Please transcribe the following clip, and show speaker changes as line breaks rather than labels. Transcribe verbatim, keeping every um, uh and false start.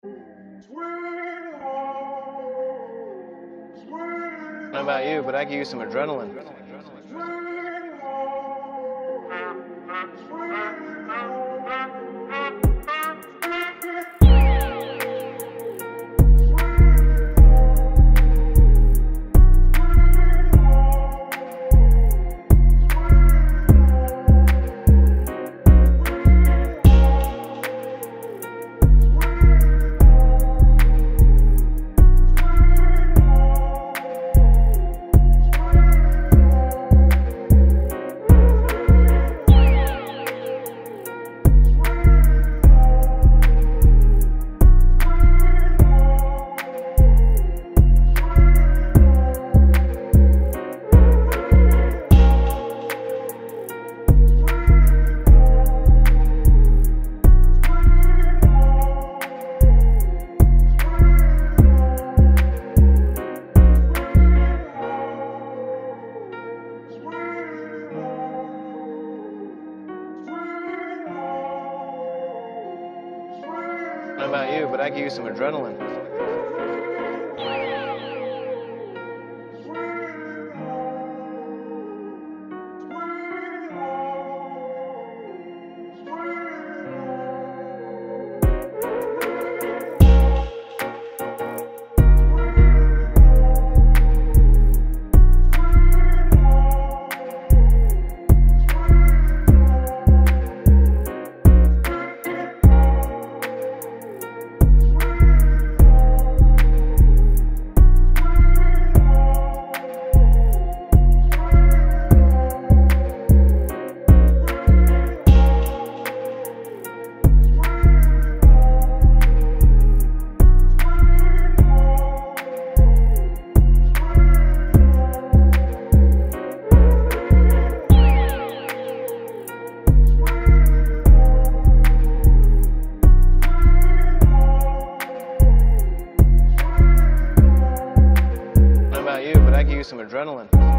I don't know about you, but I could use some adrenaline. I don't know about you, but I could use some adrenaline. I don't know about you, but I could use some adrenaline.